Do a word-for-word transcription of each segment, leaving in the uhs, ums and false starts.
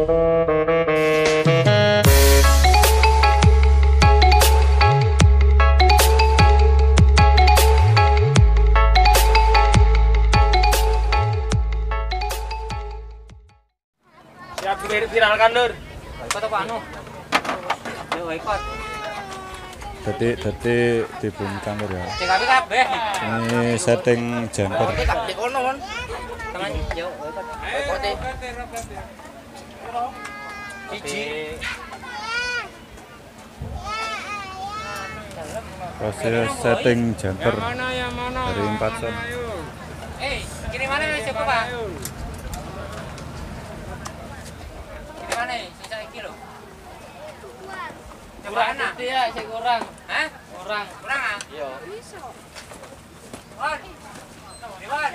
Siap viralkan Nur. Ikut apa anu? Yo ikut. Dadi dadi dibungkang ya. Sing kabeh kabeh. Ini setting jumper. Di kono kon. Tangan yo ikut. Ikut. Siji. Proses setting jumper dari empat son. Eh, kiri mana siapa Pak? Kiri mana? Sisa iki lho. Kurang ya, saya kurang. Hah? Kurang. Kurang ah? Iya. Wan. Wan.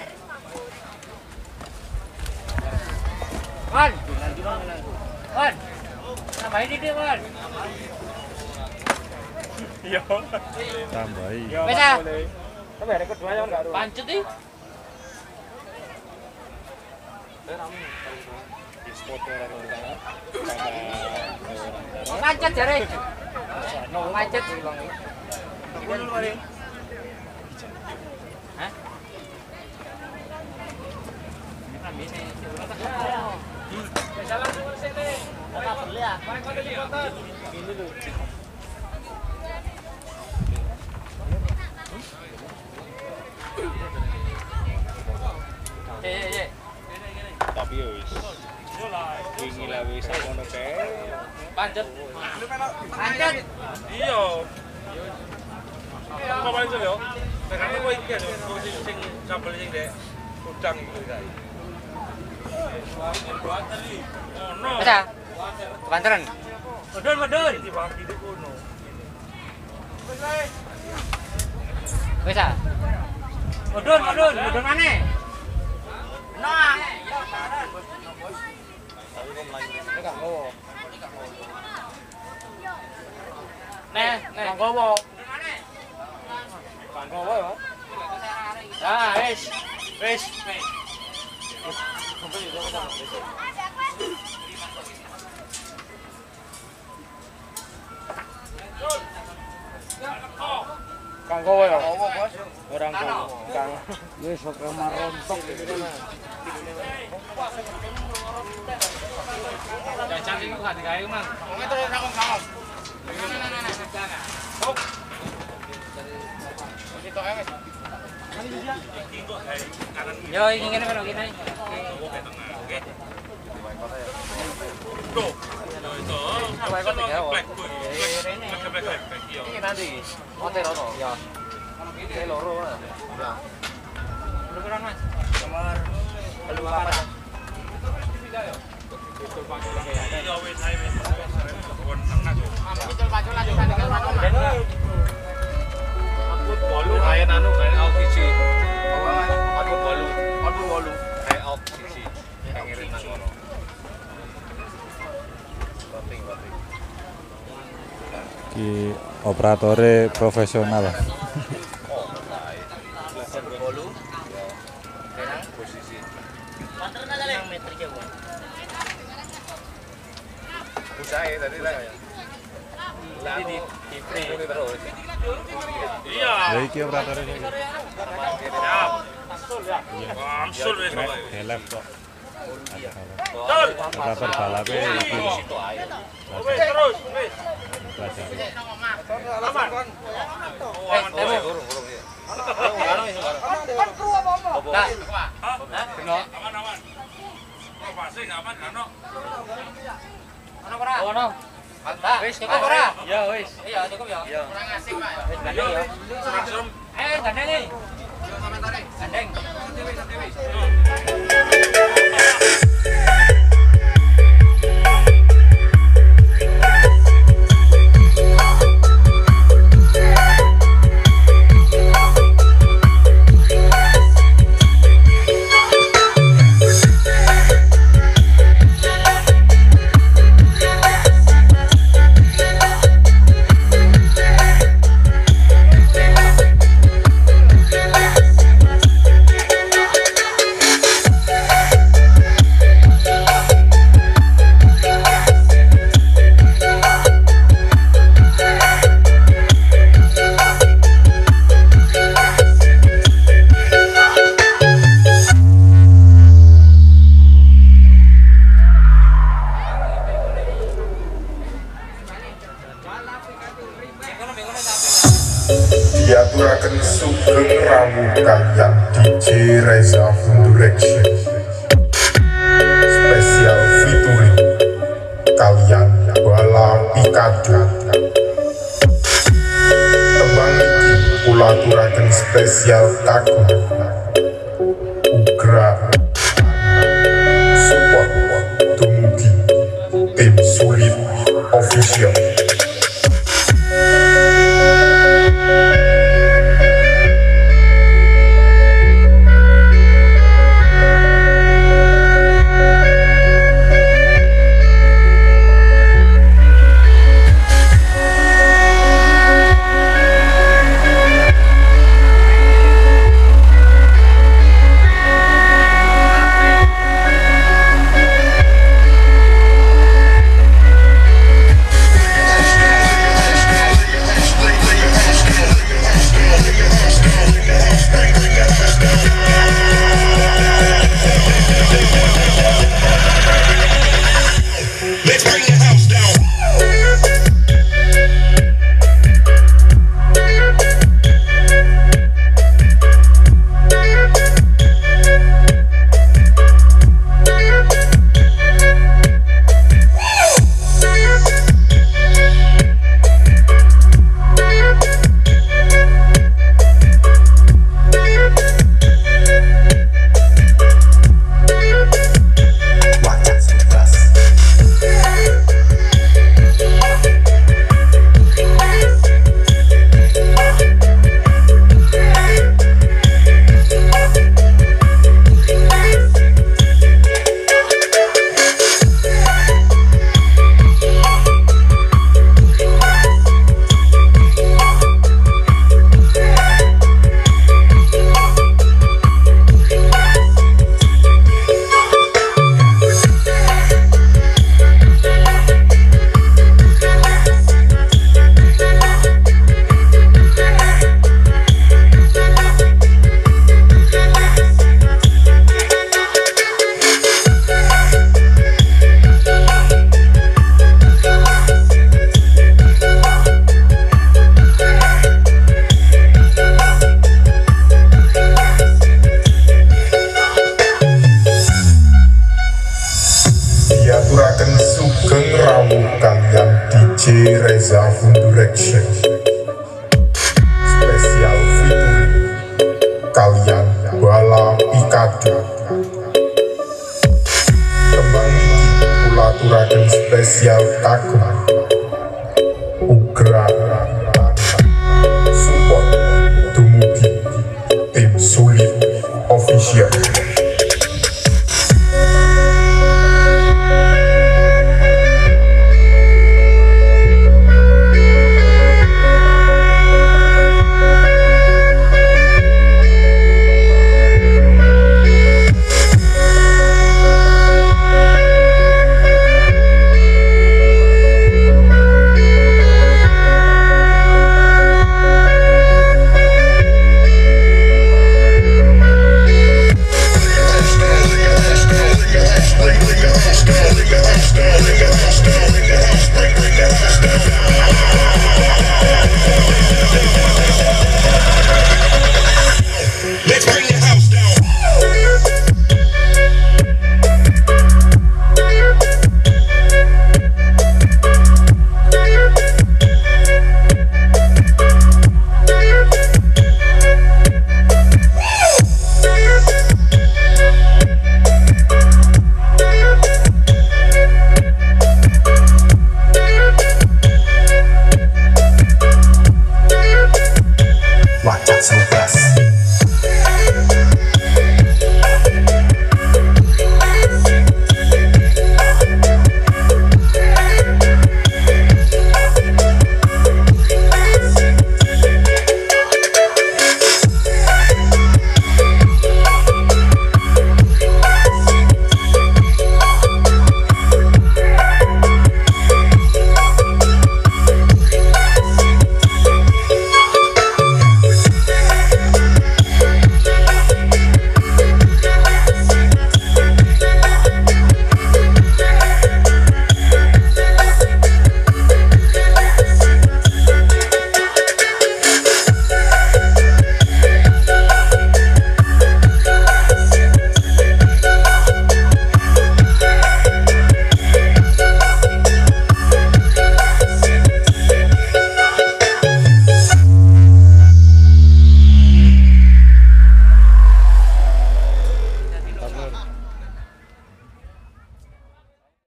Wan. Wan. Tambahin ini, Wan. Iya. Tambahin. Bisa. Tapi hari kedua yang enggak pancet nih. Pancet jare. Pancet bilang. Hah? Jalan ke sini. Kita beli ya. Ini dulu. Tapi ya wis. Wingi lah wis ngono kae. Pancet. Pancet. Iya. Apa paling yo? Tekan kowe iki lho, sing sambel sing dek udang iku kae. Ono. Bisa. Kebanteran. Medun, medun. Dibagi di kono. Bisa. Medun, medun, medun mana? Nah. Nih, nih. Gowo. Bang gowo ya. Ah, wis. Wis. Kang kowe ya. Orang gowo. Kang wis kok marontok iki kana. Jajan itu gak digawe, Mang. Itu rakong kaos. Sok. Kita ae wis. Yo, iki ngene karo kene. Oke. Tuh. Itu. Coba ikut ya. Iki nanti. Hotel ono. Ya. Ini loro. Ya. Berapa Mas? Kamar telu papat. Iya wis ae wis. Kon tengah yo. Aku bolu kayak anu kayak audisi. Aku bolu. Aku bolu kayak audisi. Pengirin nang ngono. Penting penting. Ki operatore profesional. Bolu. Kayak posisi. Yang metriknya gua. Usaha tadi lah ya. Lah di di free terus. Iya. Ya iki operatore iki. Siap. Amsul wis kok. Helep kok. Betul. Operator balape iki. Wis terus, wis. Pelajari. Aman. Eh, temu. Urung-urung ya. Kan kru apa-apa. Nah. Hah? Beno. Aman aman. Oh, pasti aman kan no. Ono ora? Ono. Mantap. Wis cukup ora? Ya wis. Iya, cukup ya. Iya. Kurang asik, Pak. Wis gandeng ya. Langsung. Eh, gandeng nih. Komentare. Gandeng. rawuh kalian D J Reza Direction. Spesial featuring kalian Bala Pikadu. Tembang iki kula aturaken spesial kagum Ugra. Support dumugi tim Sulit Official. Diaturaken sugeng rawuh kalian D J Reza Direction. Spesial featuring kalian Bala Pikadu. Tembang iki kula aturaken spesial kagum Ugra. Support dumugi tim Sulit Official.